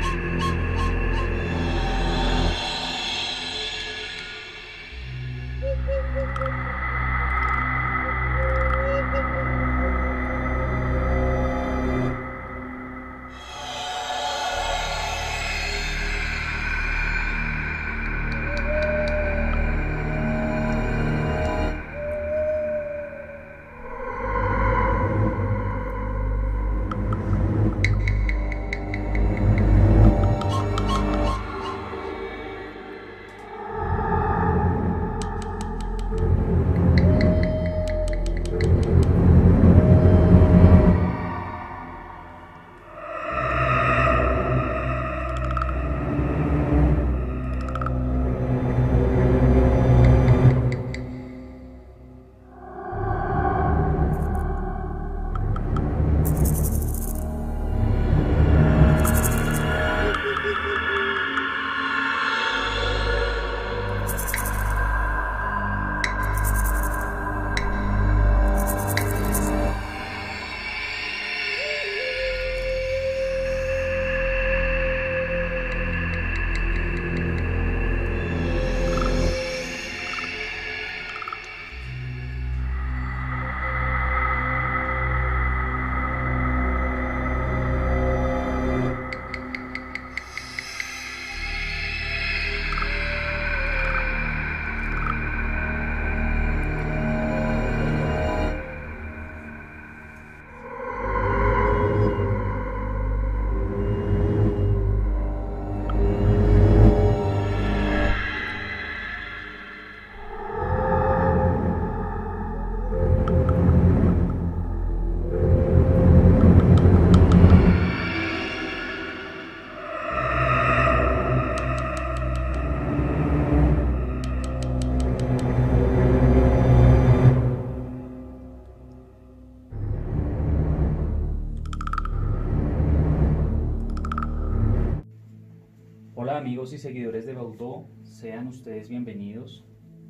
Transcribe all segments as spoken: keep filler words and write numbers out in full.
Hola amigos y seguidores de Baudot, sean ustedes bienvenidos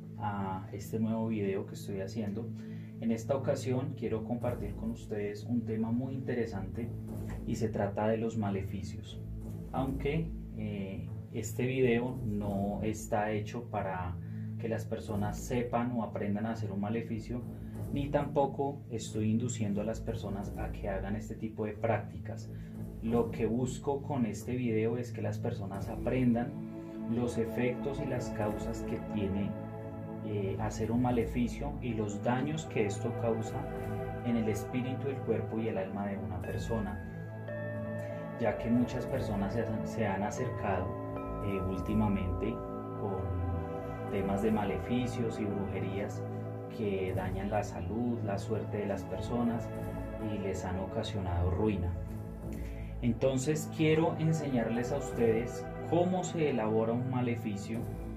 a este nuevo video que estoy haciendo. En esta ocasión quiero compartir con ustedes un tema muy interesante y se trata de los maleficios. Aunque eh, este video no está hecho para que las personas sepan o aprendan a hacer un maleficio, ni tampoco estoy induciendo a las personas a que hagan este tipo de prácticas. Lo que busco con este video es que las personas aprendan los efectos y las causas que tiene eh, hacer un maleficio y los daños que esto causa en el espíritu, el cuerpo y el alma de una persona, ya que muchas personas se han, se han acercado eh, últimamente con temas de maleficios y brujerías que dañan la salud, la suerte de las personas y les han ocasionado ruina. Entonces quiero enseñarles a ustedes cómo se elabora un maleficio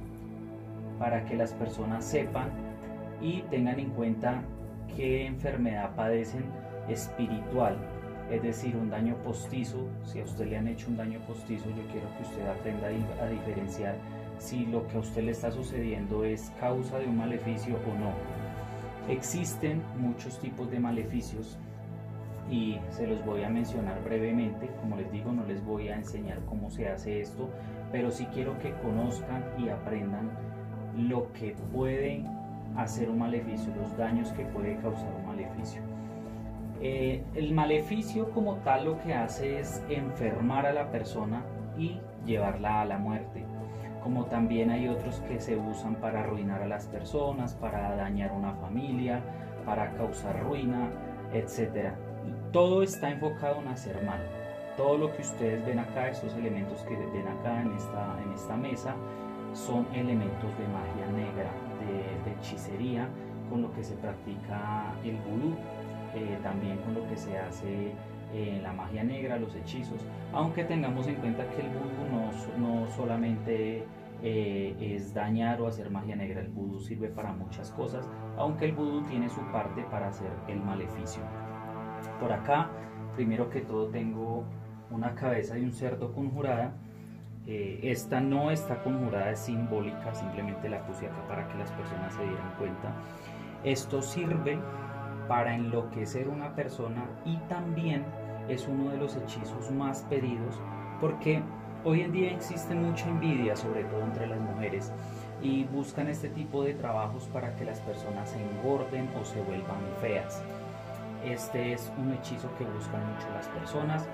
para que las personas sepan y tengan en cuenta qué enfermedad padecen espiritual, es decir, un daño postizo. Si a usted le han hecho un daño postizo, yo quiero que usted aprenda a diferenciar si lo que a usted le está sucediendo es causa de un maleficio o no. Existen muchos tipos de maleficios y se los voy a mencionar brevemente. Como les digo, no les voy a enseñar cómo se hace esto, pero sí quiero que conozcan y aprendan lo que puede hacer un maleficio, los daños que puede causar un maleficio. Eh, el maleficio como tal lo que hace es enfermar a la persona y llevarla a la muerte, como también hay otros que se usan para arruinar a las personas, para dañar una familia, para causar ruina, etcétera. Todo está enfocado en hacer mal. Todo lo que ustedes ven acá, estos elementos que ven acá en esta, en esta mesa, son elementos de magia negra, de, de hechicería, con lo que se practica el vudú, eh, también con lo que se hace eh, la magia negra, los hechizos, aunque tengamos en cuenta que el vudú no, no solamente eh, es dañar o hacer magia negra. El vudú sirve para muchas cosas, aunque el vudú tiene su parte para hacer el maleficio. Por acá, primero que todo, tengo una cabeza de un cerdo conjurada. Eh, esta no está conjurada, es simbólica, simplemente la puse acá para que las personas se dieran cuenta. Esto sirve para enloquecer una persona y también es uno de los hechizos más pedidos porque Hoy en día existe mucha envidia, sobre todo entre las mujeres, y buscan este tipo de trabajos para que las personas se engorden o se vuelvan feas. Este es un hechizo que buscan mucho las personas.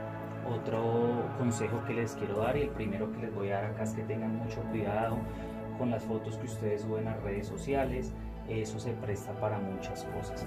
Otro consejo que les quiero dar, y el primero que les voy a dar acá, es que tengan mucho cuidado con las fotos que ustedes suben a redes sociales. Eso se presta para muchas cosas.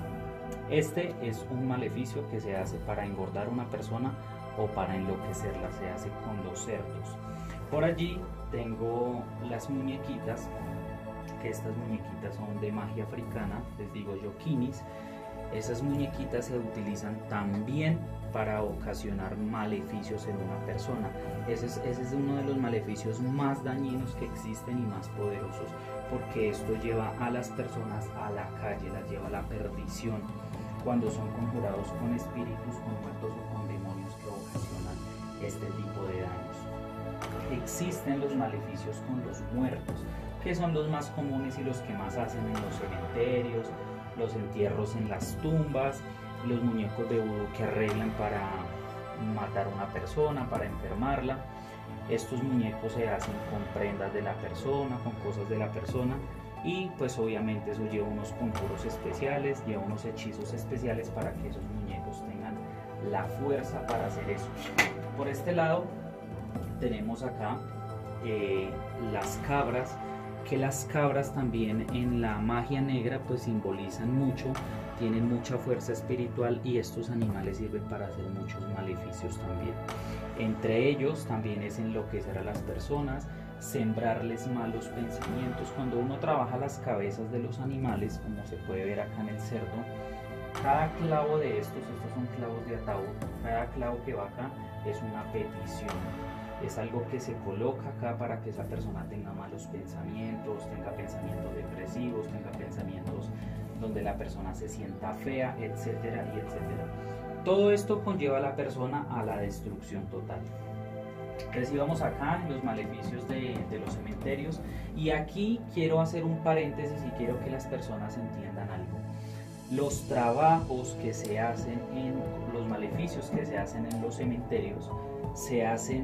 Este es un maleficio que se hace para engordar a una persona o para enloquecerla, se hace con los cerdos. Por allí tengo las muñequitas, que estas muñequitas son de magia africana, les digo yo quinis. Esas muñequitas se utilizan también para ocasionar maleficios en una persona. Ese es, ese es uno de los maleficios más dañinos que existen y más poderosos, porque esto lleva a las personas a la calle, las lleva a la perdición, cuando son conjurados con espíritus, con muertos o con demonios que ocasionan este tipo de daños. Existen los maleficios con los muertos, que son los más comunes y los que más hacen en los cementerios, los entierros en las tumbas, los muñecos de vudú que arreglan para matar a una persona, para enfermarla. Estos muñecos se hacen con prendas de la persona, con cosas de la persona, y pues obviamente eso lleva unos conjuros especiales, lleva unos hechizos especiales para que esos muñecos tengan la fuerza para hacer eso. Por este lado tenemos acá eh, las cabras, que las cabras también en la magia negra pues simbolizan mucho, tienen mucha fuerza espiritual, y estos animales sirven para hacer muchos maleficios también. Entre ellos también es enloquecer a las personas, sembrarles malos pensamientos. Cuando uno trabaja las cabezas de los animales, como se puede ver acá en el cerdo, cada clavo de estos, estos son clavos de ataúd, cada clavo que va acá es una petición. Es algo que se coloca acá para que esa persona tenga malos pensamientos, tenga pensamientos depresivos, tenga pensamientos donde la persona se sienta fea, etcétera, y etcétera. Todo esto conlleva a la persona a la destrucción total. Entonces íbamos acá en los maleficios de, de los cementerios, y aquí quiero hacer un paréntesis y quiero que las personas entiendan algo. Los trabajos que se hacen en los maleficios que se hacen en los cementerios se hacen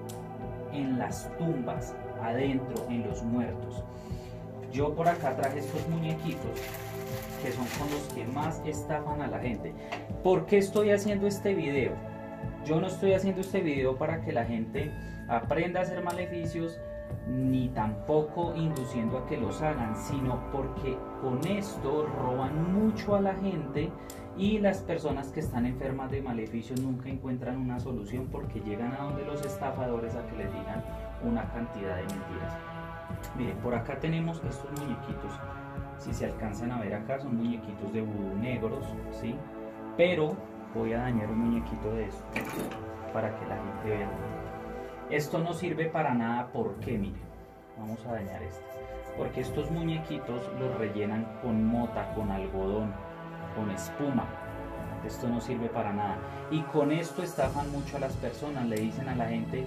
en las tumbas, adentro, en los muertos. Yo por acá traje estos muñequitos que son con los que más estafan a la gente. ¿Por qué estoy haciendo este video? Yo no estoy haciendo este video para que la gente aprenda a hacer maleficios, ni tampoco induciendo a que los hagan, sino porque con esto roban mucho a la gente, y las personas que están enfermas de maleficios nunca encuentran una solución, porque llegan a donde los estafadores a que les digan una cantidad de mentiras. Miren, por acá tenemos estos muñequitos. Si se alcanzan a ver acá, son muñequitos de vudú negros, ¿sí? Pero voy a dañar un muñequito de esto para que la gente vea. Esto no sirve para nada. ¿Por qué? Miren, vamos a dañar este. Porque estos muñequitos los rellenan con mota, con algodón, con espuma. Esto no sirve para nada. Y con esto estafan mucho a las personas. Le dicen a la gente,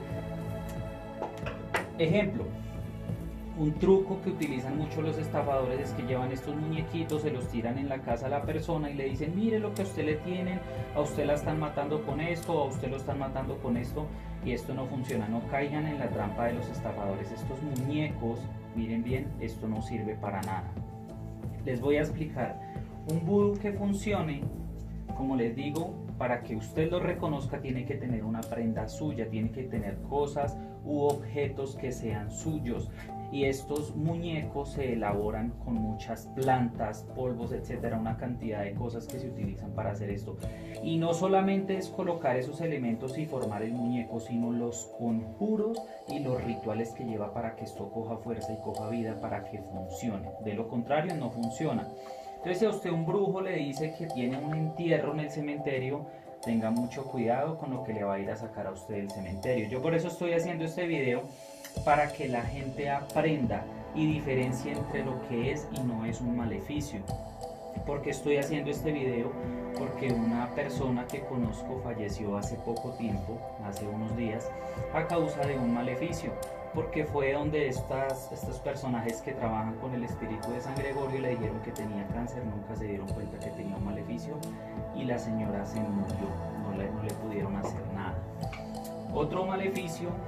ejemplo, un truco que utilizan mucho los estafadores es que llevan estos muñequitos, se los tiran en la casa a la persona y le dicen, mire lo que a usted le tienen, a usted la están matando con esto, a usted lo están matando con esto, y esto no funciona. No caigan en la trampa de los estafadores. Estos muñecos, miren bien, esto no sirve para nada. Les voy a explicar. Un vudú que funcione, como les digo, para que usted lo reconozca, tiene que tener una prenda suya, tiene que tener cosas u objetos que sean suyos. Y estos muñecos se elaboran con muchas plantas, polvos, etcétera, una cantidad de cosas que se utilizan para hacer esto. Y no solamente es colocar esos elementos y formar el muñeco, sino los conjuros y los rituales que lleva para que esto coja fuerza y coja vida, para que funcione. De lo contrario, no funciona. Entonces, si a usted un brujo le dice que tiene un entierro en el cementerio, tenga mucho cuidado con lo que le va a ir a sacar a usted del cementerio. Yo por eso estoy haciendo este video, para que la gente aprenda y diferencie entre lo que es y no es un maleficio. ¿Por qué estoy haciendo este video? Porque una persona que conozco falleció hace poco tiempo, hace unos días, a causa de un maleficio, porque fue donde estas, estos personajes que trabajan con el espíritu de San Gregorio le dijeron que tenía cáncer, nunca se dieron cuenta que tenía un maleficio, y la señora se murió, no le, no le pudieron hacer nada. Otro maleficio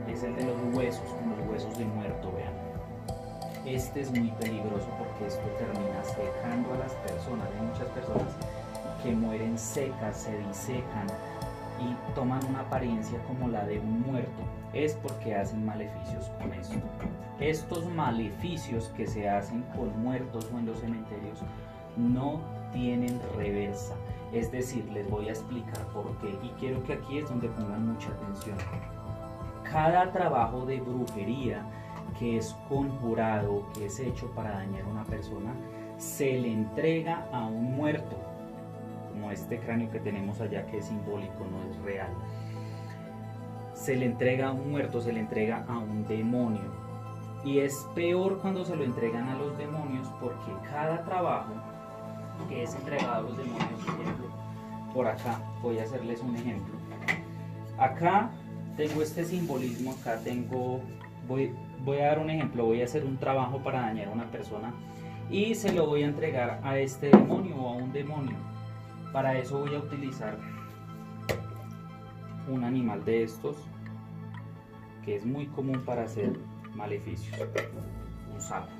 es el de los huesos, con los huesos de muerto, vean. Este es muy peligroso porque esto termina secando a las personas. Hay muchas personas que mueren secas, se disecan y toman una apariencia como la de un muerto. Es porque hacen maleficios con esto. Estos maleficios que se hacen con muertos o en los cementerios no tienen reversa. Es decir, les voy a explicar por qué y quiero que aquí es donde pongan mucha atención. Cada trabajo de brujería que es conjurado, que es hecho para dañar a una persona, se le entrega a un muerto, como este cráneo que tenemos allá, que es simbólico, no es real. Se le entrega a un muerto, se le entrega a un demonio. Y es peor cuando se lo entregan a los demonios, porque cada trabajo que es entregado a los demonios, por ejemplo, por acá voy a hacerles un ejemplo. Acá tengo este simbolismo, acá tengo, voy, voy a dar un ejemplo, voy a hacer un trabajo para dañar a una persona y se lo voy a entregar a este demonio o a un demonio. Para eso voy a utilizar un animal de estos, que es muy común para hacer maleficios, un sapo,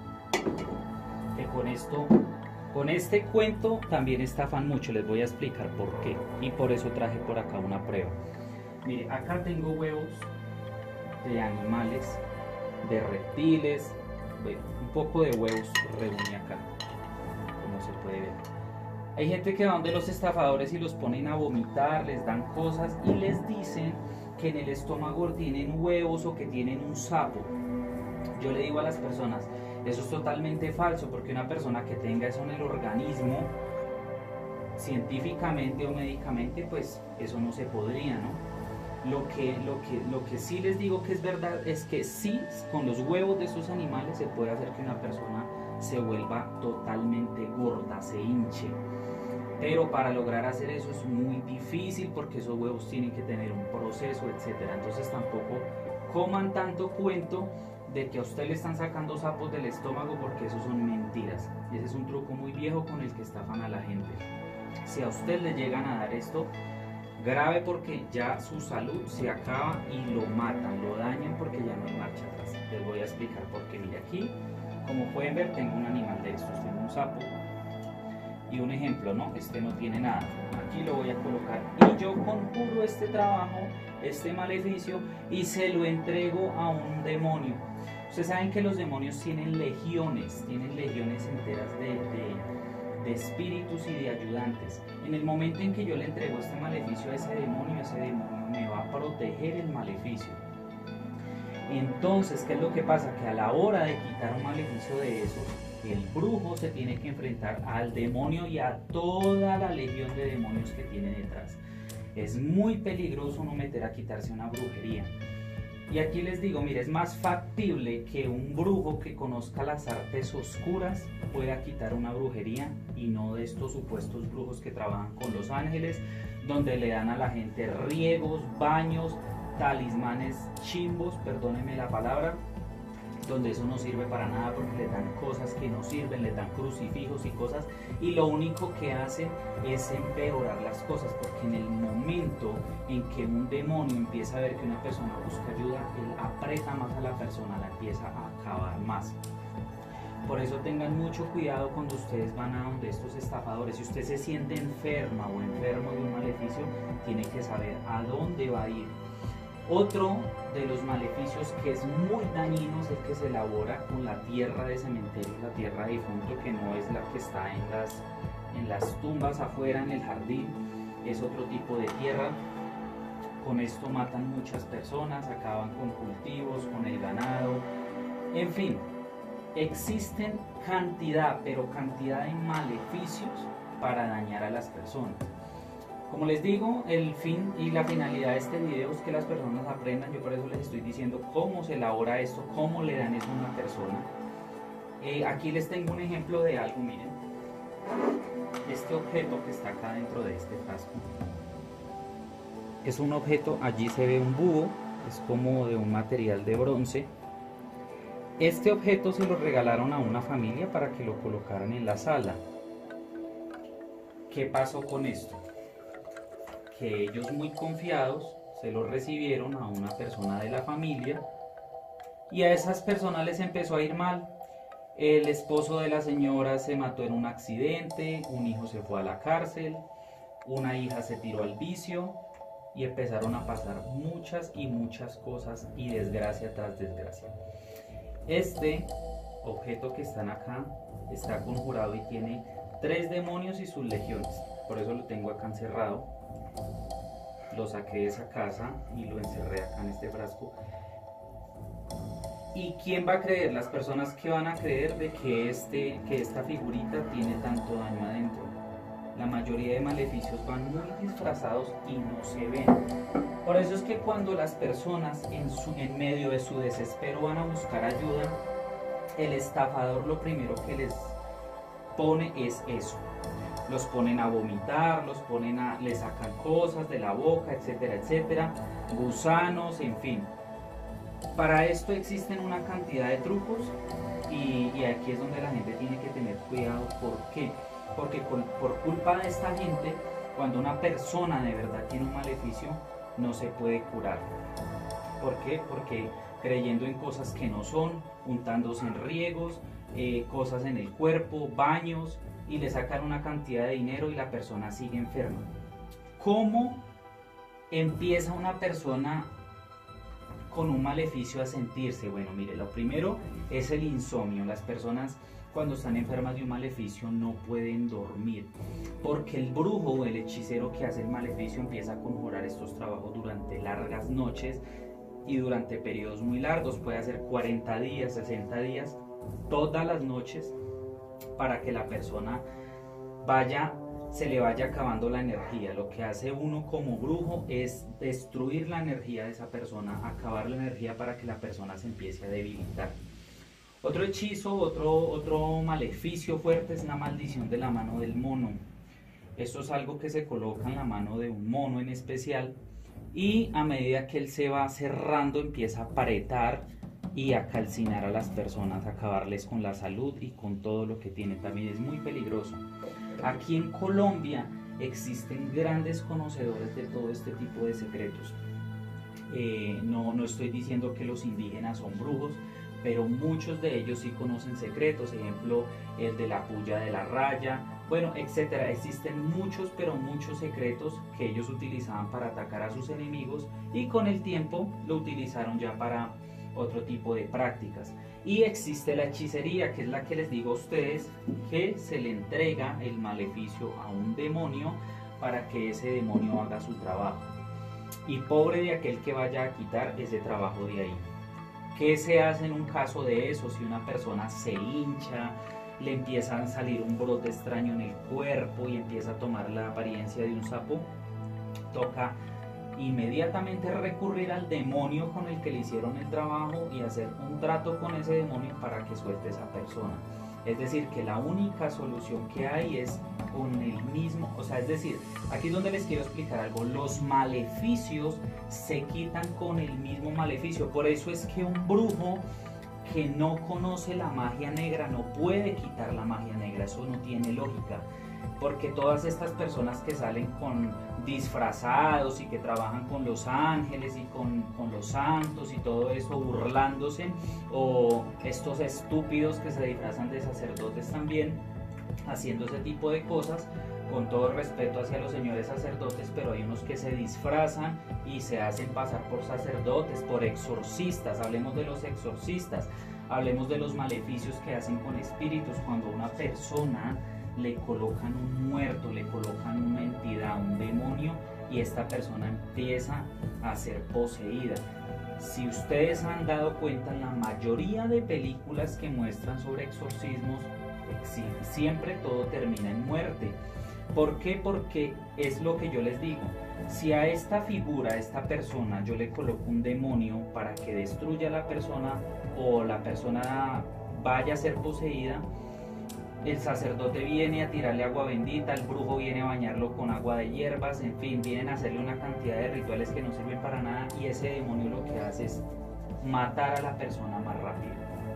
que con esto, con este cuento también estafan mucho. Les voy a explicar por qué y por eso traje por acá una prueba. Mire, acá tengo huevos de animales, de reptiles, un poco de huevos reuní acá, como se puede ver. Hay gente que va donde los estafadores y los ponen a vomitar, les dan cosas y les dicen que en el estómago tienen huevos o que tienen un sapo. Yo le digo a las personas, eso es totalmente falso, porque una persona que tenga eso en el organismo, científicamente o médicamente, pues eso no se podría, ¿no? Lo que, lo, que, lo que sí les digo que es verdad es que sí, con los huevos de estos animales se puede hacer que una persona se vuelva totalmente gorda, se hinche. Pero para lograr hacer eso es muy difícil porque esos huevos tienen que tener un proceso, etcétera. Entonces tampoco coman tanto cuento de que a usted le están sacando sapos del estómago, porque eso son mentiras. Ese es un truco muy viejo con el que estafan a la gente. Si a usted le llegan a dar esto, grave, porque ya su salud se acaba y lo matan, lo dañan, porque ya no hay marcha atrás. Les voy a explicar por qué. Mire, aquí, como pueden ver, tengo un animal de estos, tengo un sapo. Y un ejemplo, ¿no? Este no tiene nada. Aquí lo voy a colocar y yo conjuro este trabajo, este maleficio, y se lo entrego a un demonio. Ustedes saben que los demonios tienen legiones, tienen legiones enteras de, de, de espíritus y de ayudantes. En el momento en que yo le entrego este maleficio a ese demonio, ese demonio me va a proteger el maleficio. Entonces, ¿qué es lo que pasa? Que a la hora de quitar un maleficio de esos, el brujo se tiene que enfrentar al demonio y a toda la legión de demonios que tiene detrás. Es muy peligroso no meter a quitarse una brujería. Y aquí les digo, mire, es más factible que un brujo que conozca las artes oscuras pueda quitar una brujería, y no de estos supuestos brujos que trabajan con los ángeles, donde le dan a la gente riegos, baños, talismanes chimbos, perdónenme la palabra, donde eso no sirve para nada, porque le dan cosas que no sirven, le dan crucifijos y cosas, y lo único que hacen es empeorar las cosas, porque en el momento en que un demonio empieza a ver que una persona busca ayuda, él aprieta más a la persona, la empieza a acabar más. Por eso tengan mucho cuidado cuando ustedes van a donde estos estafadores. Si usted se siente enferma o enfermo de un maleficio, tiene que saber a dónde va a ir. Otro de los maleficios que es muy dañino es el que se elabora con la tierra de cementerio, la tierra de difunto, que no es la que está en las, en las tumbas afuera en el jardín, es otro tipo de tierra. Con esto matan muchas personas, acaban con cultivos, con el ganado, en fin, existen cantidad, pero cantidad de maleficios para dañar a las personas. Como les digo, el fin y la finalidad de este video es que las personas aprendan. Yo por eso les estoy diciendo cómo se elabora esto, cómo le dan eso a una persona. Eh, aquí les tengo un ejemplo de algo, miren. Este objeto que está acá dentro de este frasco es un objeto, allí se ve un búho, es como de un material de bronce. Este objeto se lo regalaron a una familia para que lo colocaran en la sala. ¿Qué pasó con esto? Que ellos, muy confiados, se lo recibieron a una persona de la familia y a esas personas les empezó a ir mal. El esposo de la señora se mató en un accidente, un hijo se fue a la cárcel, una hija se tiró al vicio y empezaron a pasar muchas y muchas cosas y desgracia tras desgracia. Este objeto que están acá está conjurado y tiene tres demonios y sus legiones, por eso lo tengo acá encerrado. Lo saqué de esa casa y lo encerré acá en este frasco. ¿Y quién va a creer? Las personas que van a creer de que, este, que esta figurita tiene tanto daño adentro. La mayoría de maleficios van muy disfrazados y no se ven. Por eso es que cuando las personas en, su, en medio de su desespero van a buscar ayuda, el estafador lo primero que les pone es eso. Los ponen a vomitar, los ponen a, les sacan cosas de la boca, etcétera, etcétera, gusanos, en fin. Para esto existen una cantidad de trucos y, y aquí es donde la gente tiene que tener cuidado. ¿Por qué? Porque con, por culpa de esta gente, cuando una persona de verdad tiene un maleficio, no se puede curar. ¿Por qué? Porque creyendo en cosas que no son, untándose en riegos, eh, cosas en el cuerpo, baños, y le sacan una cantidad de dinero y la persona sigue enferma. ¿Cómo empieza una persona con un maleficio a sentirse? Bueno, mire, lo primero es el insomnio. Las personas cuando están enfermas de un maleficio no pueden dormir, porque el brujo o el hechicero que hace el maleficio empieza a conjurar estos trabajos durante largas noches y durante periodos muy largos, puede hacer cuarenta días, sesenta días, todas las noches, para que la persona vaya, se le vaya acabando la energía. Lo que hace uno como brujo es destruir la energía de esa persona, acabar la energía para que la persona se empiece a debilitar. Otro hechizo, otro, otro maleficio fuerte es la maldición de la mano del mono. Esto es algo que se coloca en la mano de un mono en especial y a medida que él se va cerrando empieza a apretar y a calcinar a las personas, a acabarles con la salud y con todo lo que tienen. También es muy peligroso. Aquí en Colombia existen grandes conocedores de todo este tipo de secretos. Eh, no, no estoy diciendo que los indígenas son brujos, pero muchos de ellos sí conocen secretos, ejemplo el de la puya de la raya, bueno, etcétera. Existen muchos, pero muchos secretos que ellos utilizaban para atacar a sus enemigos y con el tiempo lo utilizaron ya para otro tipo de prácticas. Y existe la hechicería, que es la que les digo a ustedes, que se le entrega el maleficio a un demonio para que ese demonio haga su trabajo. Y pobre de aquel que vaya a quitar ese trabajo de ahí. ¿Qué se hace en un caso de eso? Si una persona se hincha, le empieza a salir un brote extraño en el cuerpo y empieza a tomar la apariencia de un sapo, toca inmediatamente recurrir al demonio con el que le hicieron el trabajo y hacer un trato con ese demonio para que suelte esa persona. Es decir, que la única solución que hay es con el mismo, o sea, es decir, aquí es donde les quiero explicar algo. Los maleficios se quitan con el mismo maleficio. Por eso es que un brujo que no conoce la magia negra no puede quitar la magia negra. Eso no tiene lógica. Porque todas estas personas que salen con disfrazados y que trabajan con los ángeles y con, con los santos y todo eso, burlándose, o estos estúpidos que se disfrazan de sacerdotes también, haciendo ese tipo de cosas, con todo respeto hacia los señores sacerdotes, pero hay unos que se disfrazan y se hacen pasar por sacerdotes, por exorcistas. Hablemos de los exorcistas, hablemos de los maleficios que hacen con espíritus. Cuando a una persona le colocan un muerto, le colocan una entidad, un demonio, y esta persona empieza a ser poseída. Si ustedes han dado cuenta, en la mayoría de películas que muestran sobre exorcismos, siempre todo termina en muerte. ¿Por qué? Porque es lo que yo les digo. Si a esta figura, a esta persona, yo le coloco un demonio para que destruya a la persona o la persona vaya a ser poseída, el sacerdote viene a tirarle agua bendita, el brujo viene a bañarlo con agua de hierbas, en fin, vienen a hacerle una cantidad de rituales que no sirven para nada, y ese demonio lo que hace es matar a la persona más rápido.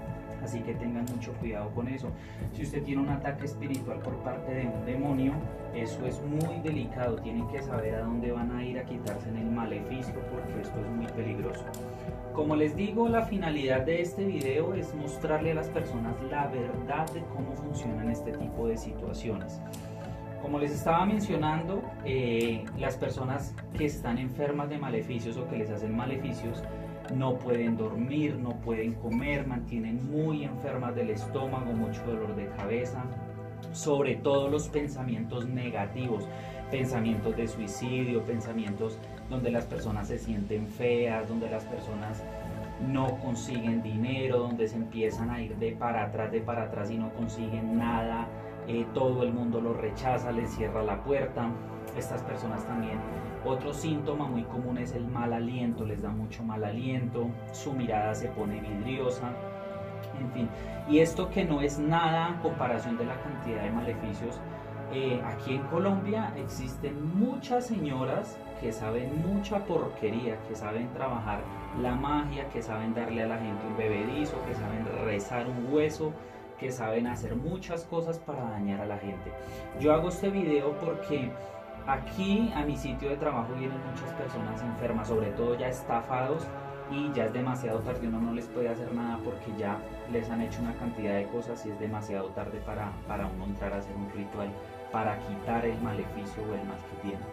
Así que tengan mucho cuidado con eso. Si usted tiene un ataque espiritual por parte de un demonio, eso es muy delicado. Tienen que saber a dónde van a ir a quitarse en el maleficio, porque esto es muy peligroso. Como les digo, la finalidad de este video es mostrarle a las personas la verdad de cómo funcionan este tipo de situaciones. Como les estaba mencionando, eh, las personas que están enfermas de maleficios o que les hacen maleficios no pueden dormir, no pueden comer, mantienen muy enfermas del estómago, mucho dolor de cabeza, sobre todo los pensamientos negativos, pensamientos de suicidio, pensamientos donde las personas se sienten feas, donde las personas no consiguen dinero, donde se empiezan a ir de para atrás, de para atrás y no consiguen nada, eh, todo el mundo los rechaza, les cierra la puerta. Estas personas también, otro síntoma muy común es el mal aliento, les da mucho mal aliento, su mirada se pone vidriosa, en fin. Y esto que no es nada en comparación de la cantidad de maleficios, eh, aquí en Colombia existen muchas señoras que saben mucha porquería, que saben trabajar la magia, que saben darle a la gente un bebedizo, que saben rezar un hueso, que saben hacer muchas cosas para dañar a la gente. Yo hago este video porque aquí a mi sitio de trabajo vienen muchas personas enfermas, sobre todo ya estafados, y ya es demasiado tarde, uno no les puede hacer nada porque ya les han hecho una cantidad de cosas y es demasiado tarde para, para uno entrar a hacer un ritual para quitar el maleficio o el mal que tienen.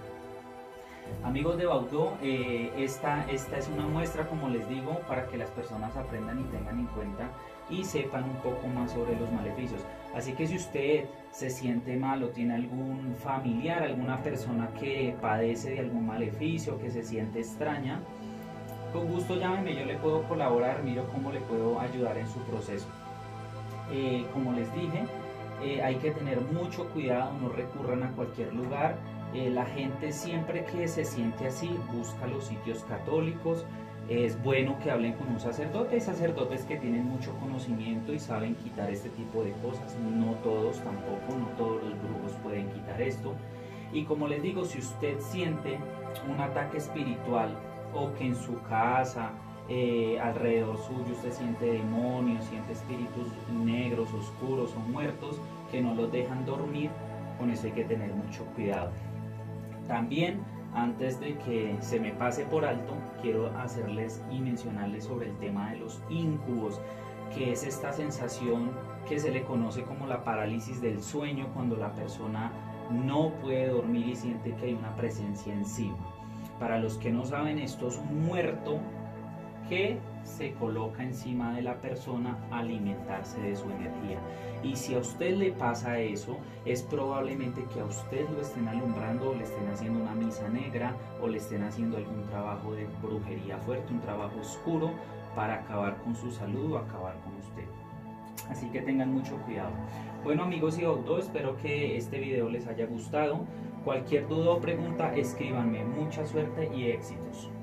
Amigos de Baudó, eh, esta, esta es una muestra, como les digo, para que las personas aprendan y tengan en cuenta y sepan un poco más sobre los maleficios. Así que si usted se siente mal o tiene algún familiar, alguna persona que padece de algún maleficio, que se siente extraña, con gusto llámeme, yo le puedo colaborar, miro cómo le puedo ayudar en su proceso. Eh, como les dije, eh, hay que tener mucho cuidado, no recurran a cualquier lugar. Eh, la gente siempre que se siente así busca los sitios católicos. Es bueno que hablen con un sacerdote, hay sacerdotes que tienen mucho conocimiento y saben quitar este tipo de cosas. No todos tampoco, no todos los brujos pueden quitar esto. Y como les digo, si usted siente un ataque espiritual o que en su casa, eh, alrededor suyo usted siente demonios, siente espíritus negros, oscuros o muertos que no los dejan dormir, con eso hay que tener mucho cuidado. También, antes de que se me pase por alto, quiero hacerles y mencionarles sobre el tema de los incubos, que es esta sensación que se le conoce como la parálisis del sueño, cuando la persona no puede dormir y siente que hay una presencia encima. Para los que no saben, esto es un muerto que se coloca encima de la persona a alimentarse de su energía. Y si a usted le pasa eso, es probablemente que a usted lo estén alumbrando o le estén haciendo una misa negra o le estén haciendo algún trabajo de brujería fuerte, un trabajo oscuro para acabar con su salud o acabar con usted. Así que tengan mucho cuidado. Bueno, amigos y Baudó, espero que este video les haya gustado. Cualquier duda o pregunta, escríbanme. Mucha suerte y éxitos.